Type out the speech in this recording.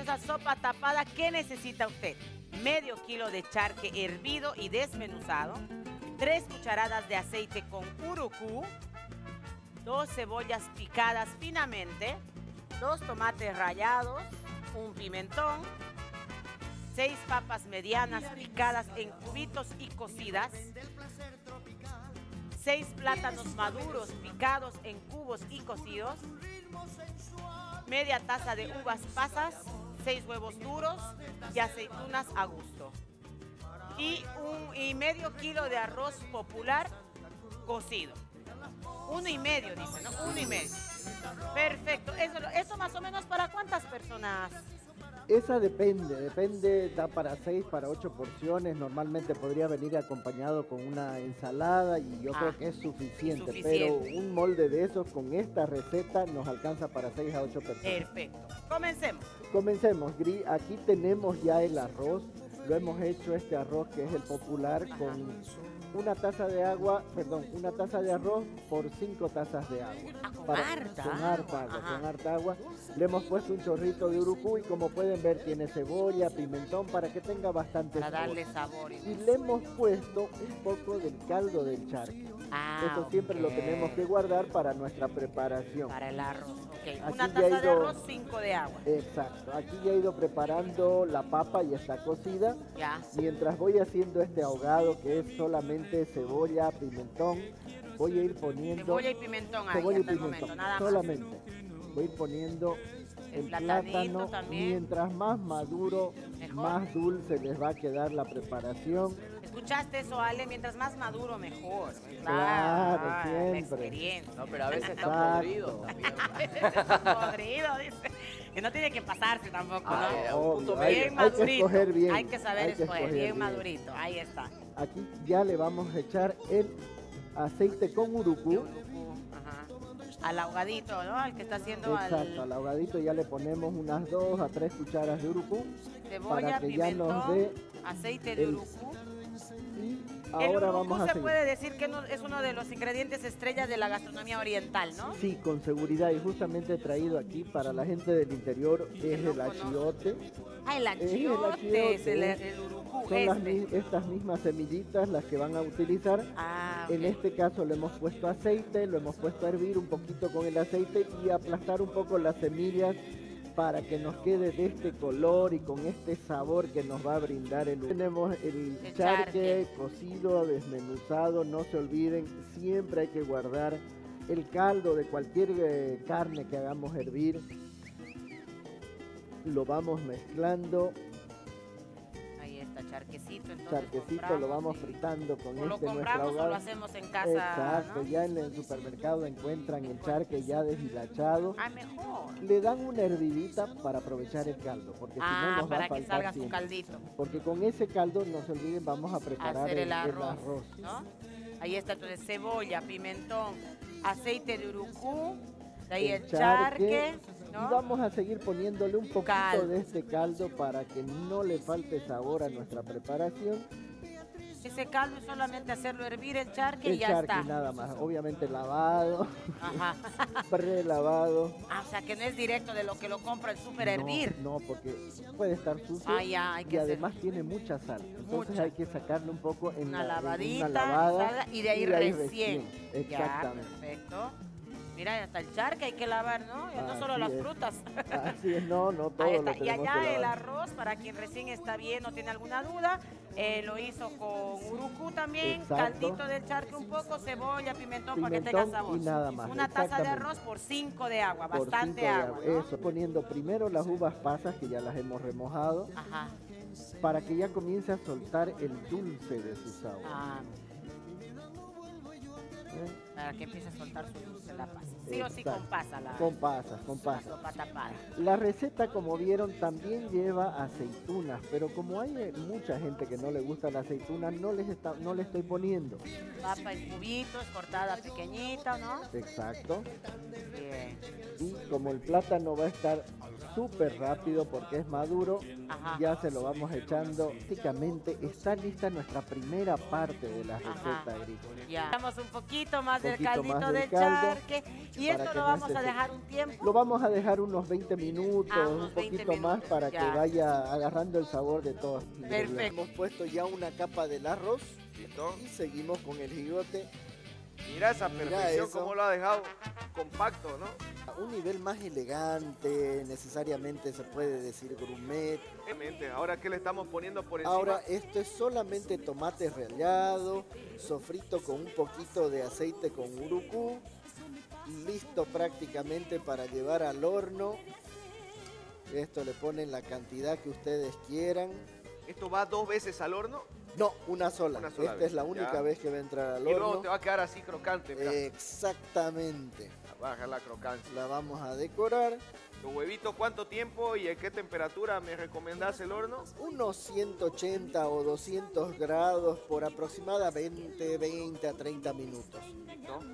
deliciosa sopa tapada, ¿qué necesita usted? Medio kilo de charque hervido y desmenuzado, 3 cucharadas de aceite con urucú, 2 cebollas picadas finamente, 2 tomates rallados, un pimentón, 6 papas medianas picadas en cubitos y cocidas, 6 plátanos maduros picados en cubos y cocidos, media taza de uvas pasas, 6 huevos duros y aceitunas a gusto. Y medio kilo de arroz popular cocido. 1,5 dice, ¿no? 1,5. Perfecto. ¿Eso más o menos para cuántas personas? Esa depende, da para 6, para 8 porciones, normalmente podría venir acompañado con una ensalada y yo creo que es suficiente, pero un molde de esos con esta receta nos alcanza para 6 a 8 personas. Perfecto, comencemos. Comencemos, Gris, aquí tenemos ya el arroz, lo hemos hecho este arroz que es el popular con una taza de agua, una taza de arroz por 5 tazas de agua. Con harta agua. Le hemos puesto un chorrito de urucú y como pueden ver tiene cebolla, pimentón para que tenga bastante sabor. Para darle sabor. Y le hemos puesto un poco del caldo del charque. Esto siempre lo tenemos que guardar para nuestra preparación. Para el arroz, Una taza de arroz, 5 de agua. Exacto. Aquí ya he ido preparando la papa, ya está cocida. Ya. Mientras voy haciendo este ahogado que es solamente cebolla, pimentón, voy a ir poniendo... Cebolla y pimentón ahí, hasta el momento, nada más. Solamente. Voy a ir poniendo el plátano. También. Mientras más maduro, más dulce les va a quedar la preparación. ¿Escuchaste eso, Ale? Mientras más maduro, mejor. Claro, siempre. La experiencia. No, pero a veces está podrido también. A veces está podrido, dice. Que no tiene que pasarse tampoco, ¿no? Bien madurito. Hay que escoger bien. Hay que saber escoger bien madurito. Ahí está. Aquí ya le vamos a echar el aceite con urucú. Al ahogadito, ¿no? Al que está haciendo Exacto, al ahogadito ya le ponemos unas 2 a 3 cucharas de urucú. Cebolla, para que pimentón, ya nos dé aceite de urucú. Y El ahora urucú vamos a se seguir. puede decir que es uno de los ingredientes estrellas de la gastronomía oriental, ¿no? Sí, con seguridad. Y justamente he traído aquí para la gente del interior es el achiote. Ah, el achiote, es el urucú. Son estas mismas semillitas las que van a utilizar. En este caso le hemos puesto aceite, lo hemos puesto a hervir un poquito con el aceite y aplastar un poco las semillas para que nos quede de este color y con este sabor que nos va a brindar el urucú. Tenemos el charque cocido, desmenuzado, no se olviden, siempre hay que guardar el caldo de cualquier carne que hagamos hervir. Lo vamos mezclando. Ahí está, charquecito. Entonces charquecito lo vamos fritando con lo compramos o lo hacemos en casa. Exacto, ¿no? ya en el supermercado encuentran el charque ya deshilachado. Mejor. Le dan una hervidita para aprovechar el caldo, porque si no nos va a faltar que salga siempre. su caldito. Porque con ese caldo, no se olviden, vamos a preparar el arroz. ¿no? Ahí está, entonces, cebolla, pimentón, aceite de urucú, de ahí el charque, ¿no? Y vamos a seguir poniéndole un poquito de este caldo para que no le falte sabor a nuestra preparación. Ese caldo es solamente hacerlo hervir el charque y ya está. El charque está. nada más, obviamente lavado, prelavado. O sea que no es directo de lo que lo compra el súper hervir. No, porque puede estar sucio y además tiene mucha sal. Entonces hay que sacarle un poco en una lavadita, una lavada y de ahí recién. Exactamente. Ya, perfecto. Mira, hasta el charque hay que lavar, ¿no? No solo las frutas. Así es, no todo ahí lo está. Y allá que el arroz, para quien recién está bien, no tiene alguna duda, lo hizo con urucú también, caldito del charque un poco, cebolla, pimentón para que tenga sabor. Y nada más. Una taza de arroz por 5 de agua, bastante agua, ¿no? Eso, poniendo primero las uvas pasas que ya las hemos remojado, para que ya comience a soltar el dulce de su sabor. Para que empiece a soltar su dulce la pasa. Sí o sí con pasa. Con pasas. Sopa tapada. La receta, como vieron, también lleva aceitunas, pero como hay mucha gente que no le gusta la aceituna, no le estoy poniendo. Papa en cubitos, cortada pequeñita, ¿no? Exacto. Bien. Y como el plátano va a estar súper rápido porque es maduro. Ajá. Ya se lo vamos echando. Prácticamente está lista nuestra primera parte de la receta agrícola. Ya. Echamos un poquito más del Poquito caldito más del del caldo, charque. Y para esto que lo no vamos se a seque. dejar un tiempo. Lo vamos a dejar unos 20 minutos, unos un 20 poquito más minutos, para ya. que vaya agarrando el sabor de todos. Perfecto. Hemos puesto ya una capa del arroz ¿Listo? y seguimos con el jigote. Mira esa Mira perfección, eso. cómo lo ha dejado compacto, ¿no? A un nivel más elegante, necesariamente se puede decir gourmet. Obviamente, ahora que le estamos poniendo por encima. Ahora esto es solamente tomate rallado, sofrito con un poquito de aceite con urucú, listo prácticamente para llevar al horno. Esto le ponen la cantidad que ustedes quieran. ¿Esto va 2 veces al horno? No, una sola. Una sola Esta vez, es la única ya. vez que va a entrar al Y luego horno. te va a quedar así crocante, mira. Exactamente. Baja la crocancia. La vamos a decorar. ¿Los huevitos cuánto tiempo y en qué temperatura me recomendás el horno? Unos 180 o 200 grados por aproximadamente 20 a 30 minutos. ¿Listo?